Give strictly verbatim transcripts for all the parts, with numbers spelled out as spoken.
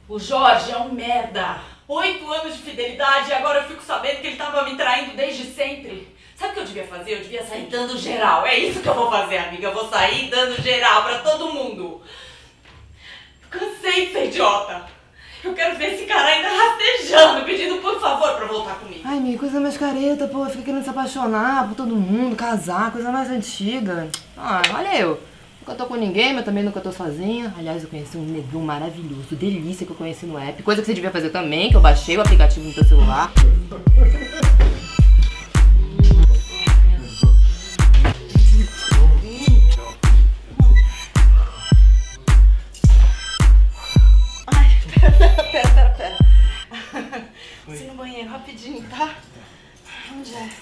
O Jorge é um merda. Oito anos de fidelidade e agora eu fico sabendo que ele tava me traindo desde sempre. Sabe o que eu devia fazer? Eu devia sair dando geral. É isso que eu vou fazer, amiga. Eu vou sair dando geral pra todo mundo. Cansei de ser idiota. Eu quero ver esse cara ainda rastejando, pedindo por favor pra voltar comigo. Ai, amiga, coisa mais careta, pô. Fica querendo se apaixonar por todo mundo, casar, coisa mais antiga. Ah, olha eu. Nunca tô com ninguém, mas também nunca tô sozinha. Aliás, eu conheci um negão maravilhoso, delícia, que eu conheci no app. Coisa que você devia fazer também, que eu baixei o aplicativo no teu celular. Pera, pera, pera. Você no banheiro, rapidinho, tá? Onde é?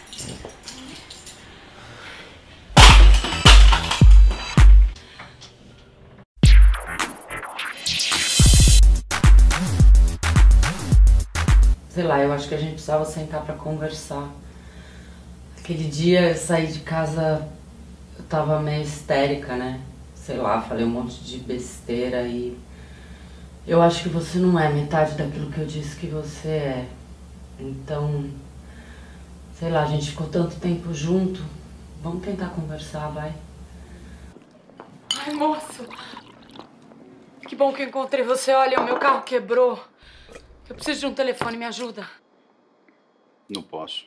Sei lá, eu acho que a gente precisava sentar pra conversar. Aquele dia eu saí de casa, eu tava meio histérica, né? Sei lá, falei um monte de besteira e... eu acho que você não é metade daquilo que eu disse que você é. Então, sei lá, a gente ficou tanto tempo junto. Vamos tentar conversar, vai. Ai, moço. Que bom que eu encontrei você. Olha, o meu carro quebrou. Eu preciso de um telefone, me ajuda. Não posso.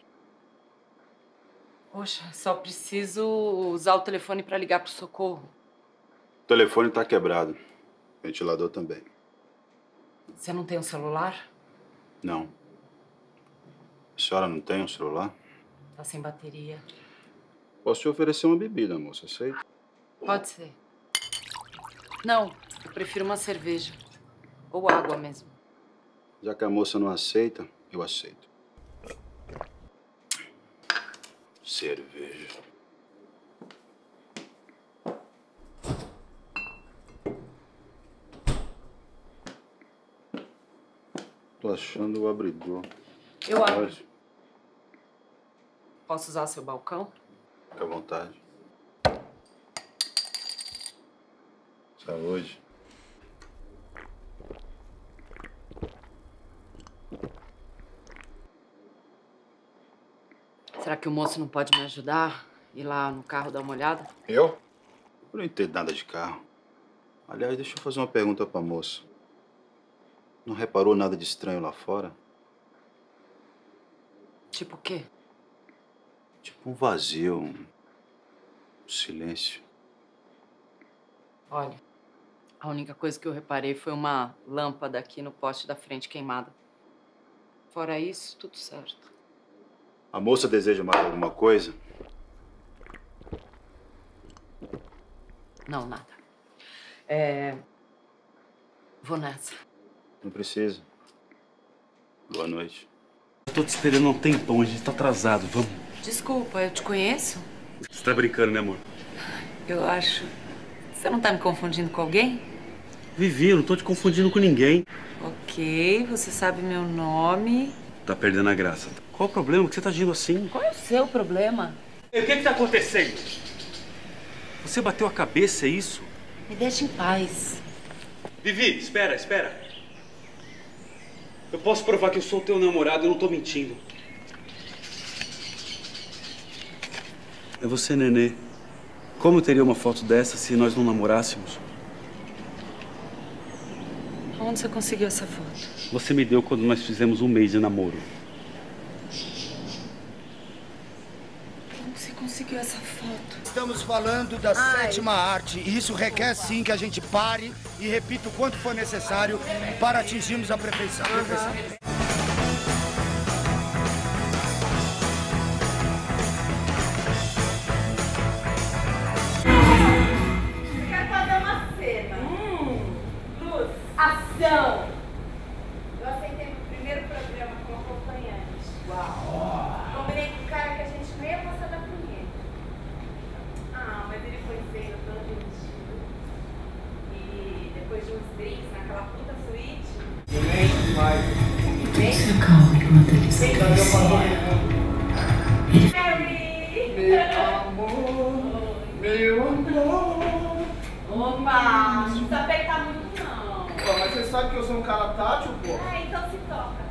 Poxa, só preciso usar o telefone pra ligar pro socorro. O telefone tá quebrado. O ventilador também. Você não tem um celular? Não. A senhora não tem um celular? Tá sem bateria. Posso te oferecer uma bebida, moça, aceita? Pode ser. Não, eu prefiro uma cerveja. Ou água mesmo. Já que a moça não aceita, eu aceito. Cerveja. Tô achando o abridor. Eu abro. Pode? Posso usar seu balcão? Fica à vontade. Saúde. Será que o moço não pode me ajudar? Ir lá no carro dar uma olhada? Eu? Eu não entendo nada de carro. Aliás, deixa eu fazer uma pergunta pra moça. Não reparou nada de estranho lá fora? Tipo o quê? Tipo um vazio, um silêncio. Olha, a única coisa que eu reparei foi uma lâmpada aqui no poste da frente queimada. Fora isso, tudo certo. A moça deseja mais alguma coisa? Não, nada. É... Vou nessa. Não precisa. Boa noite. Eu tô te esperando há um tempão, a gente tá atrasado, vamos. Desculpa, eu te conheço? Você tá brincando, né, amor? Eu acho... Você não tá me confundindo com alguém? Vivi, eu não tô te confundindo com ninguém. Ok, você sabe meu nome. Tá perdendo a graça. Qual o problema? Por que você tá agindo assim? Qual é o seu problema? O que que tá acontecendo? Você bateu a cabeça, é isso? Me deixa em paz. Vivi, espera, espera. Eu posso provar que eu sou teu namorado, eu não tô mentindo. É você, Nenê. Como eu teria uma foto dessa se nós não namorássemos? Onde você conseguiu essa foto? Você me deu quando nós fizemos um mês de namoro. Como você conseguiu essa foto? Estamos falando da Ai. sétima arte e isso requer sim que a gente pare e repita o quanto for necessário para atingirmos a perfeição. Uhum. perfeição. Ação! Eu aceitei o primeiro programa como acompanhante. Uau! Combinei com o cara que a gente não ia passar da punheta. Ah, mas ele foi feio, todo divertido. E depois de uns drinks naquela puta suíte... Silêncio, mais. Silêncio, calma, enquanto ele se Harry! Meu amor, meu amor. Opa! Não precisa apertar muito, não. Mas você sabe que eu sou um cara tátil, pô. É, então se toca.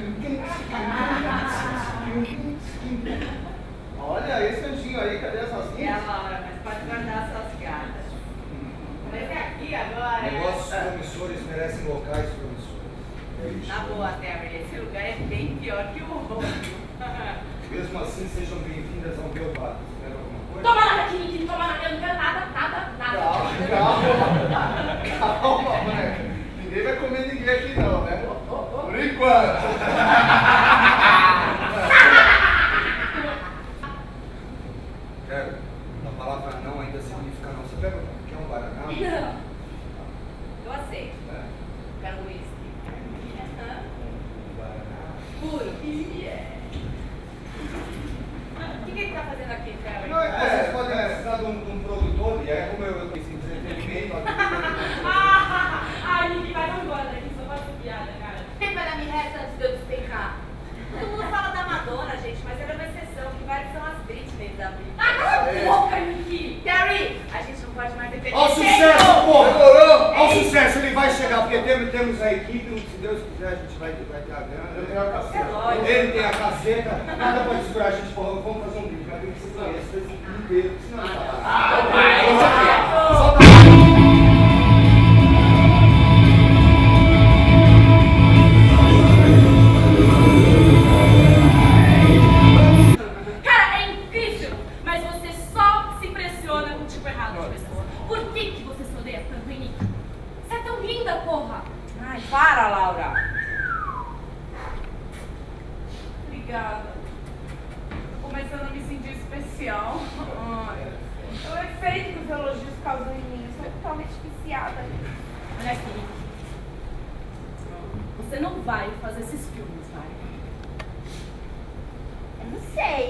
Olha, esse anjinho aí, cadê as racinhas? É a Laura, mas pode guardar suas gatas. Mas é aqui agora. Negócios promissores merecem locais promissores. Na boa, Terry, esse lugar é bem pior que o outro. Mesmo assim, sejam bem-vindas ao meu bar. Quer alguma coisa? Toma nada aqui, Nick, toma nada, eu não quero nada, nada, nada. Calma, calma. Calma, moleque. Ninguém vai comer ninguém aqui não, né? Por enquanto. Quero. A palavra não ainda significa não. Você pega, quer um guaraná? Não. Eu aceito. É. Quero whisky. Um guaraná. Puro. Yeah. O que, que ele tá fazendo aqui, Terry? Não, é, vocês podem precisar de um, de um produtor, e é como eu tenho esse entretenimento. Ai, Nick, vai embora daqui, só faz piada, cara. Quem vai dar me reta antes de eu despencar? Todo mundo fala da Madonna, gente, mas ela é uma exceção, que várias são as Britney da Britney. Ah, cala a boca, Nick! Terry, a gente não pode mais depender. Olha o sucesso, pô! Demorou! Olha o sucesso, ele vai chegar, porque temos, temos a equipe, se Deus quiser a gente vai, vai ter a grana. Eu tenho a caceta. Ele tem a caceta, nada pode segurar a gente, pô, vamos fazer um vídeo, vai ter que ser esse inteiro, senão não tá. Ah, vai! Solta! Cara, é incrível, mas você só se impressiona com o tipo errado de pessoa. Por que que você se odeia tanto, hein, Nick? Você é tão linda, porra! Ai, para, Laura! Obrigada. Tô começando a me sentir especial. Ai. É o efeito que os elogios causam em mim. Eu sou totalmente viciada. Olha aqui, Nick. Você não vai fazer esses filmes, vai? Eu não sei.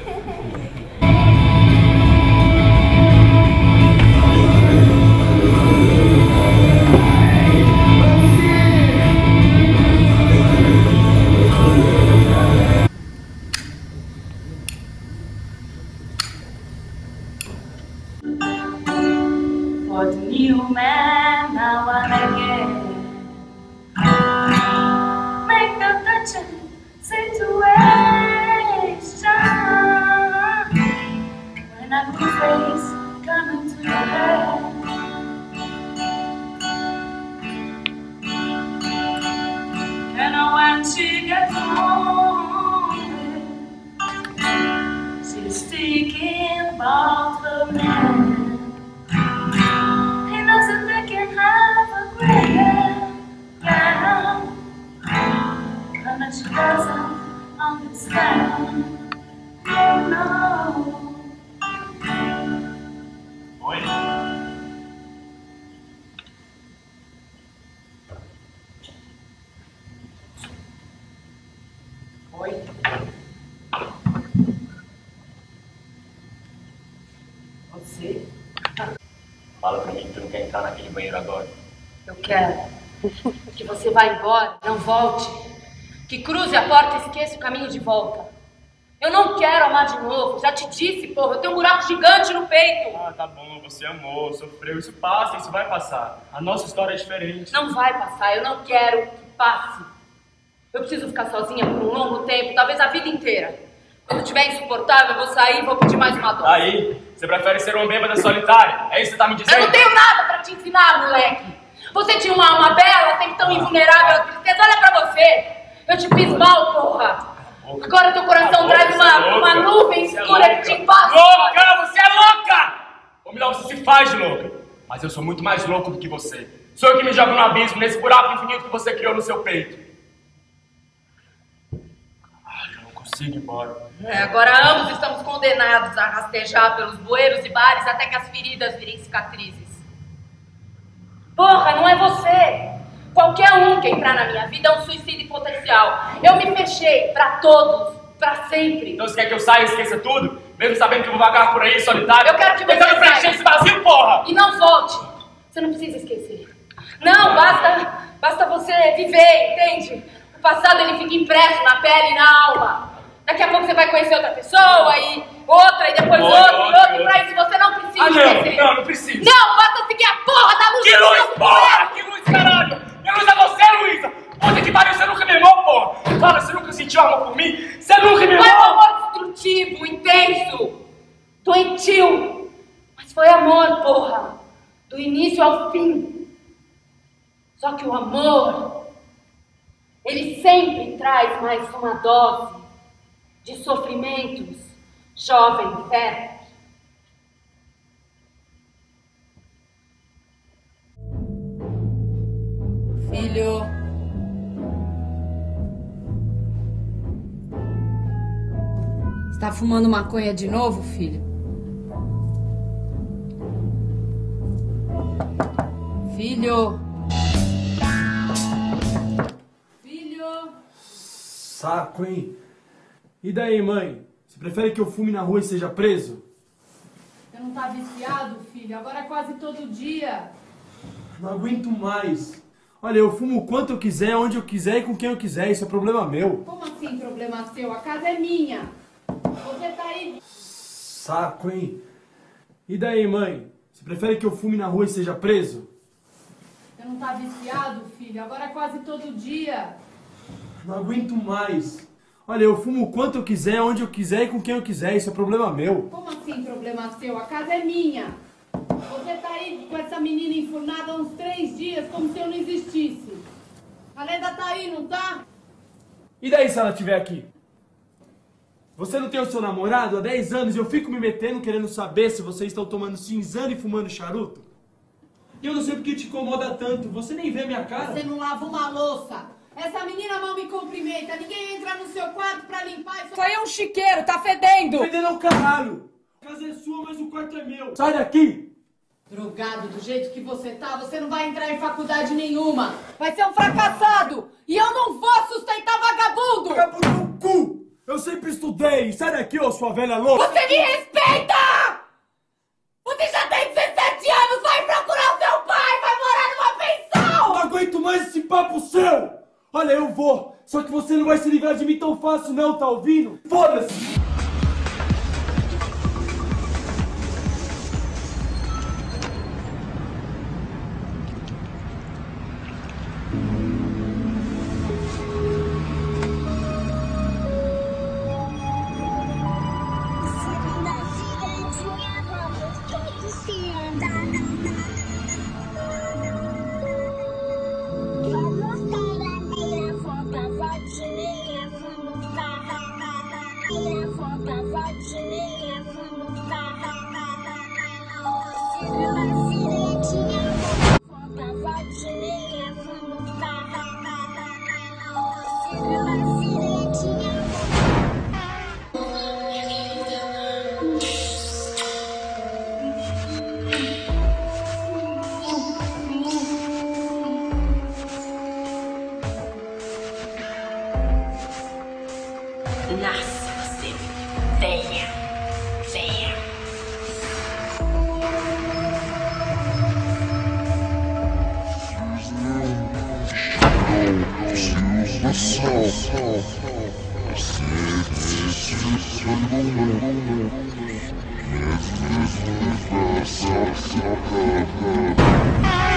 For the new man, now and again, make the touching situation. When I put face coming to your head, and when she gets home, she's thinking about her man. He doesn't think he have a great man, and that she doesn't understand. Oh no. Oi. Oi? Você? Fala pra mim que tu não quer entrar naquele banheiro agora. Eu quero que você vá embora, não volte, que cruze a porta e esqueça o caminho de volta. Eu não quero amar de novo, já te disse, porra, eu tenho um buraco gigante no peito. Ah, tá bom, você amou, sofreu, isso passa, isso vai passar. A nossa história é diferente. Não vai passar, eu não quero que passe. Eu preciso ficar sozinha por um longo tempo, talvez a vida inteira. Quando estiver insuportável, eu vou sair e vou pedir mais uma dose. Aí, você prefere ser uma bêbada solitária? É isso que você tá me dizendo? Eu não tenho nada pra te ensinar, moleque. Você tinha uma alma bela, sempre tão invulnerável à tristeza. Olha pra você. Eu te fiz mal, porra. Agora teu coração traz uma, uma nuvem escura que te passa. Louca, você é louca! Ou melhor, você se faz de louca. Mas eu sou muito mais louco do que você. Sou eu que me jogo no abismo, nesse buraco infinito que você criou no seu peito. Ai, eu não consigo ir embora. É, agora ambos estamos condenados a rastejar pelos bueiros e bares até que as feridas virem cicatrizes. Porra, não é você! Qualquer um que entrar na minha vida é um suicídio potencial. Eu me fechei pra todos, pra sempre. Então você quer que eu saia e esqueça tudo? Mesmo sabendo que eu vou vagar por aí solitário? Eu quero que você tentando preencher saia. esse vazio, porra! E não volte. Você não precisa esquecer. Não, basta, basta você viver, entende? O passado ele fica impresso na pele e na alma. Daqui a pouco você vai conhecer outra pessoa, e outra, e depois Outra, outra, e outra, outra, e pra outra. isso você não precisa Ah, não, esquecer. não, não precisa. Não, basta seguir a porra da luz. Que luz, porra! Que luz, caralho! Que luz é sentiu amor por mim? Você nunca me amou! Foi um amor destrutivo, intenso, doentio. Mas foi amor, porra. Do início ao fim. Só que o amor, ele sempre traz mais uma dose de sofrimentos, jovem fé. Filho. Está fumando maconha de novo, filho? Filho. Filho. Saco, hein? E daí, mãe? Você prefere que eu fume na rua e seja preso? Você não tá viciado, filho? Agora é quase todo dia. Não aguento mais. Olha, eu fumo o quanto eu quiser, onde eu quiser e com quem eu quiser. Isso é problema meu. Como assim problema seu? A casa é minha. Você tá aí... Saco, hein? E daí, mãe? Você prefere que eu fume na rua e seja preso? Você não tá viciado, filho? Agora é quase todo dia. Não aguento mais. Olha, eu fumo o quanto eu quiser, onde eu quiser e com quem eu quiser. Isso é problema meu. Como assim problema seu? A casa é minha. Você tá aí com essa menina enfurnada há uns três dias, como se eu não existisse. A Leda tá aí, não tá? E daí se ela estiver aqui? Você não tem o seu namorado há dez anos e eu fico me metendo querendo saber se vocês estão tomando cinzano e fumando charuto? E eu não sei porque te incomoda tanto. Você nem vê minha cara. Você não lava uma louça. Essa menina mal me cumprimenta. Ninguém entra no seu quarto pra limpar isso. Isso aí é um chiqueiro, tá fedendo. Fedendo é o caralho. A casa é sua, mas o quarto é meu. Sai daqui. Drogado do jeito que você tá, você não vai entrar em faculdade nenhuma. Vai ser um fracassado. E eu não vou sustentar vagabundo. Vagabundo no cu. Eu sempre estudei. Sai daqui, ô sua velha louca. Você me respeita! Você já tem dezessete anos, vai procurar o seu pai, vai morar numa pensão! Não aguento mais esse papo seu! Olha, eu vou, só que você não vai se livrar de mim tão fácil não, tá ouvindo? Foda-se! Yes,